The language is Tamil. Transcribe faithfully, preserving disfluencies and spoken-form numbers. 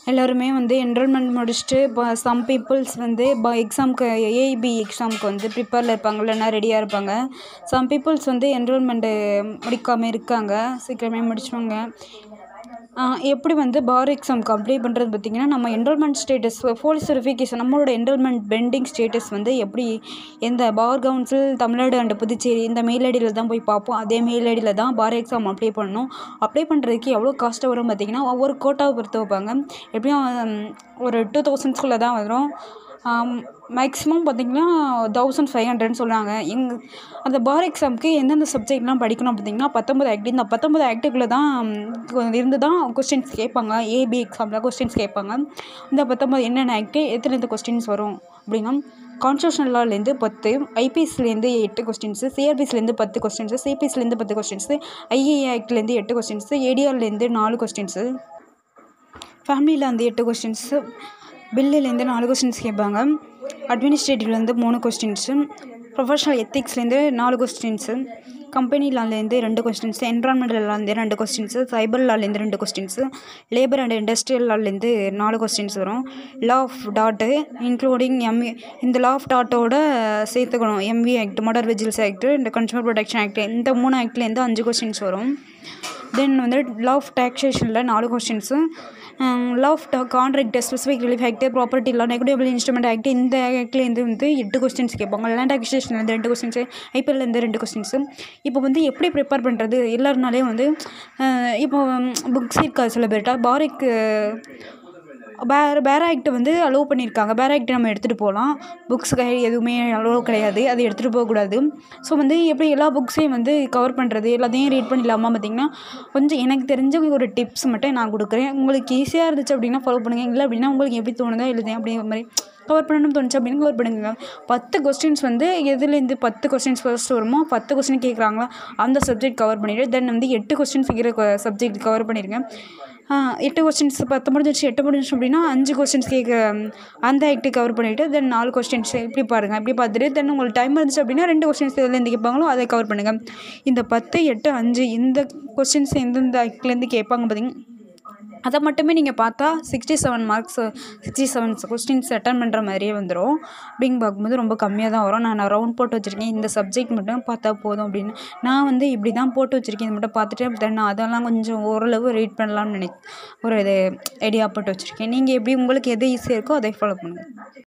எல்லோருமே வந்து என்ரோல்மெண்ட் முடிச்சுட்டு இப்போ சம் பீப்புள்ஸ் வந்து ப எக்ஸாமுக்கு ஏஐபி எக்ஸாமுக்கு வந்து ப்ரிப்பேரில் இருப்பாங்க, இல்லைன்னா ரெடியாக இருப்பாங்க. சம் பீப்புள்ஸ் வந்து என்ரோல்மெண்ட்டு முடிக்காமல் இருக்காங்க, சீக்கிரமே முடிச்சவங்க. எப்படி வந்து பார் எக்ஸாமுக்கு அப்ளை பண்ணுறது பார்த்திங்கன்னா, நம்ம என்ரோல்மெண்ட் ஸ்டேட்டஸ் போலீஸ் வெரிஃபிகேஷன் நம்மளோட என்ரோல்மெண்ட் பெண்டிங் ஸ்டேட்டஸ் வந்து எப்படி எந்த bar council Tamil Nadu and Puducherry இந்த மெயில் ஐடியில் தான் போய் பார்ப்போம். அதே மெயில் ஐடியில் தான் பார் எக்ஸாம் அப்ளை பண்ணணும். அப்ளை பண்ணுறதுக்கு எவ்வளோ காஸ்ட்டு வரும் பார்த்திங்கன்னா, ஒவ்வொரு கோட்டாவை பொறுத்து வைப்பாங்க. எப்படியும் ஒரு டூ தௌசண்ட்ஸ்குள்ளே தான் வரும். மேக்ஸிமம் பார்த்திங்கன்னா தௌசண்ட் ஃபைவ் ஹண்ட்ரட்னு சொல்கிறாங்க. எங் அந்த பார் எக்ஸாமுக்கு எந்தெந்த சப்ஜெக்ட்லாம் படிக்கணும் பார்த்திங்கன்னா, பத்தொம்பது ஆக்ட் இந்த பத்தொம்பது ஆக்டுக்குள்ளே தான் இருந்து தான் கொஸ்டின்ஸ் கேட்பாங்க. ஏஐபி எக்ஸாமில் கொஸ்டின்ஸ் கேட்பாங்க. இந்த பத்தொம்பது என்னென்ன ஆக்ட்டு எத்தனை கொஸ்டின்ஸ் வரும் அப்படின்னா, கான்ஸ்டியூஷனல் லாலேருந்து பத்து, ஐபிஎஸ்லேருந்து எட்டு கொஸ்டின்ஸு, சிஆர்பிஸ்லேருந்து பத்து கொஸ்டின்ஸு, சிபிஎஸ்லேருந்து பத்து கொஸ்டின்ஸு, ஐஏஏ ஆக்ட்லேருந்து எட்டு கொஸ்டின்ஸு, ஏடிஆர்லேருந்து நாலு கொஸ்டின்ஸு, ஃபேமிலியில் வந்து எட்டு கொஸ்டின்ஸு, பில்லுலேருந்து நாலு கொஸ்டின்ஸ் கேட்பாங்க, அட்மினிஸ்ட்ரேட்டிவ்லேருந்து மூணு கொஸ்டின்ஸு, ப்ரொஃபஷனல் எத்திக்ஸ்லேருந்து நாலு கொஸ்டின்ஸு, கம்பெனி லாலேருந்து ரெண்டு கொஸ்டின்ஸு, என்விரான்மெண்டல் லாலேருந்து ரெண்டு கொஸ்டின்ஸு, சைபர் லாலேருந்து ரெண்டு கொஸ்டின்ஸு, லேபர் அண்ட் இண்டஸ்ட்ரியல் லாலேருந்து நாலு கொஸ்டின்ஸ் வரும். லா ஆஃப் டாட்டு இன்க்ளூடிங் எம்இ இந்த லா ஆஃப் டாட்டோட சேர்த்துக்கணும். MV act, motor vehicles act, இந்த கன்சூமர் ப்ரொடெக்ஷன் ஆக்ட், இந்த மூணு ஆக்ட்லேருந்து அஞ்சு கொஸ்டின்ஸ் வரும். தென் வந்து லா ஆஃப் டாக்ஸேஷனில் நாலு questions, law of contract, specific relief act, property law, negotiable instrument act, இந்த ஆக்ட்லேருந்து வந்து எட்டு கொஸ்டின்ஸ் கேட்பாங்க. லேண்ட் அக்விசிஷன்லேருந்து ரெண்டு கொஸ்டின்ஸு, ஐபிஎல்லேருந்து ரெண்டு கொஸ்டின்ஸு. இப்போ வந்து எப்படி ப்ரிப்பேர் பண்ணுறது எல்லாருனாலையும் வந்து இப்போ புக்ஸ் இருக்காது சில பேர்கிட்ட. பாரிக்கு பேர் பேர் ஆக்ட் வந்து அலோவ் பண்ணியிருக்காங்க. பேர் ஆக்ட் நம்ம எடுத்துகிட்டு போகலாம். புக்ஸ் எதுவுமே அலோவ் கிடையாது, அது எடுத்துகிட்டு போகக்கூடாது. ஸோ வந்து எப்படி எல்லா புக்ஸையும் வந்து கவர் பண்ணுறது, எல்லாத்தையும் ரீட் பண்ணிடலாமா பார்த்திங்கன்னா, கொஞ்சம் எனக்கு தெரிஞ்ச ஒரு டிப்ஸ் மட்டும் நான் கொடுக்குறேன். உங்களுக்கு ஈஸியாக இருந்துச்சு அப்படின்னா ஃபாலோ பண்ணுங்கள், இல்லை அப்படின்னா உங்களுக்கு எப்படி தோணுதோ எழுதுங்க அப்படிங்கிற மாதிரி கவர் பண்ணணும்னு தோணுச்சு அப்படின்னு கவர் பண்ணுங்க. பத்து கொஸ்டின்ஸ் வந்து எதுலேருந்து பத்து கொஸ்டின்ஸ் ஃபர்ஸ்ட் வருமோ பத்து கொஸ்டின் கேட்குறாங்களா அந்த சப்ஜெக்ட் கவர் பண்ணிவிட்டு, தென் வந்து எட்டு கொஸ்டின்ஸ் இருக்கிற சப்ஜெக்ட் கவர் பண்ணிடுங்க. எட்டு கொஸ்டின்ஸ் பத்து முடிஞ்சிச்சு எட்டு முடிஞ்சிச்சு அப்படின்னா அஞ்சு கொஸ்டின்ஸ் கேட்குற அந்த ஆக்டி கவர் பண்ணிவிட்டு, தென் நாலு கொஸ்டின்ஸ் இப்படி பாருங்கள். இப்படி பார்த்துட்டு தென் உங்களுக்கு டைம் இருந்துச்சு அப்படின்னா ரெண்டு கொஸ்டின்ஸ் எதுலேருந்து கேட்பாங்களோ அதை கவர் பண்ணுங்கள். இந்த பத்து எட்டு அஞ்சு இந்த கொஸ்டின்ஸ் எந்தெந்த ஆக்ட்லேருந்து கேட்பாங்க பார்த்திங்க, அதை மட்டுமே நீங்கள் பார்த்தா sixty seven marks sixty seven questions attend பண்ணுற மாதிரியே வந்துடும். அப்படின்னு பார்க்கும்போது ரொம்ப கம்மியாக தான் வரும். நான் ரவுண்ட் போட்டு வச்சுருக்கேன், இந்த சப்ஜெக்ட் மட்டும் பார்த்தா போதும் அப்படின்னு. நான் வந்து இப்படி தான் போட்டு வச்சுருக்கேன், இது மட்டும் பார்த்துட்டு தென் அதெல்லாம் கொஞ்சம் ஓரளவு ரீட் பண்ணலாம்னு நினை ஒரு இது ஐடியா போட்டு வச்சுருக்கேன். நீங்கள் எப்படி உங்களுக்கு எது ஈஸியாக இருக்கோ அதை ஃபாலோ பண்ணுங்கள்.